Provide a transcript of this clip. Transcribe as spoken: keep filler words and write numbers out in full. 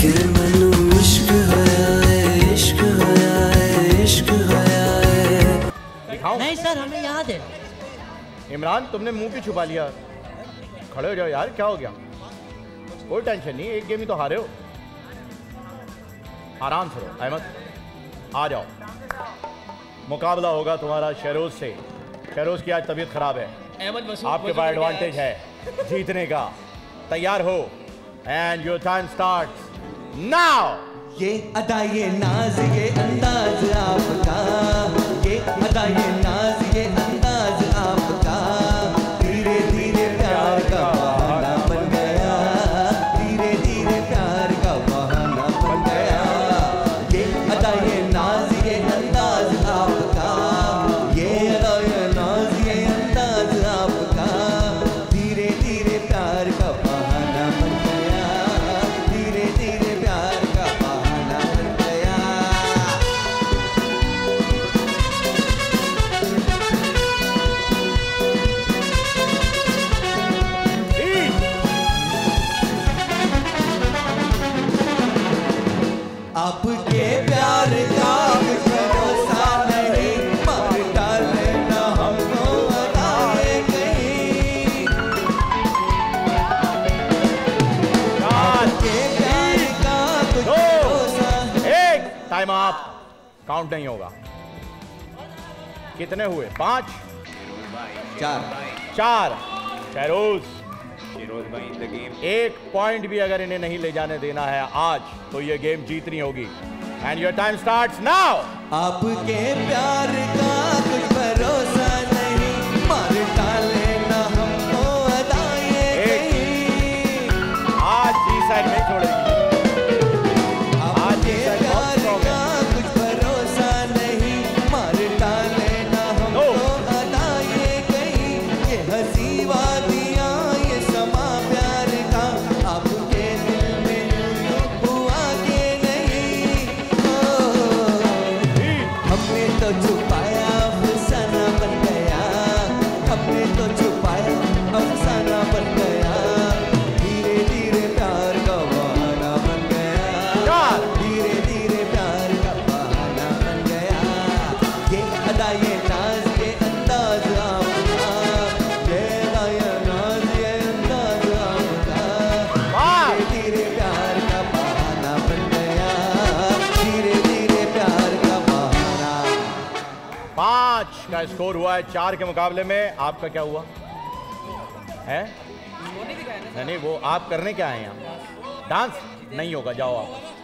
मैनू इश्क होया है, इश्क होया है, इश्क होया है। दिखाऊं? नहीं सर, हमें याद है। इमरान, तुमने मुंह क्यों छुपा लिया? खड़े हो जाओ यार, क्या हो गया? कोई टेंशन नहीं, एक गेम ही तो हारे हो। आराम से रहो। अहमद, आ जाओ। मुकाबला होगा तुम्हारा शहरोज से। शहरोज की आज तबीयत खराब है, आपके पास एडवांटेज है जीतने का। तैयार हो? And your time starts now. ये अदा ये नाज ये अंदाज आपका, ये अदा ये नाज ये अंदाज आपका, धीरे धीरे प्यार का बहाना बन गया, धीरे धीरे प्यार का बहाना बन गया। ये अदा ये नाज ये अंदाज आपका, ये अदा ये नाज ये अंदाज आपका, धीरे धीरे प्यार का बहाना बन गया, धीरे धीरे प्यार का बहाना बन गया। आपके प्यार का कुछ भरोसा नहीं, मार डाले ना हमको अदाए कहीं। आपके प्यार का कुछ भरोसा। एक टाइम आप काउंट नहीं होगा। कितने हुए? पांच, चार। चार। शहरोज, एक पॉइंट भी अगर इन्हें नहीं ले जाने देना है आज, तो ये गेम जीतनी होगी। And your time starts now. आपके प्यार का कुछ भरोसा नहीं, मार डाले ना हमको अदाए कहीं। आज जी साइड नहीं छोड़ेगी। आपके प्यार का कुछ भरोसा नहीं, मार डाले ना हमको अदाए कहीं। ये हंसी वादियाँ ये समा प्यार का, आपके दिल में यूं हुआ कि नहीं। ओ, हमने तो छुपाया अफसाना बन गया, हमने तो छुपाया अफसाना बन गया, धीरे धीरे प्यार का बहाना बन गया, धीरे धीरे प्यार का बहाना बन गया। ये अदा ये नाज ये अंदाज आपका, ये अदा ये नाज ये अंदाज आपका, धीरे धीरे प्यार का बहाना बन गया, धीरे धीरे प्यार का बहाना। पांच का स्कोर हुआ है चार के मुकाबले में। आपका क्या हुआ है? नहीं नहीं, वो आप करने क्या आए हैं यहाँ? डांस नहीं होगा, जाओ आप।